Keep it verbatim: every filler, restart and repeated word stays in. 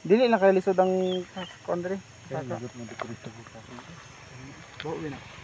Dili lang kay lisod ang kuan diri. Kaya lagot mo dito dito. Bawo na.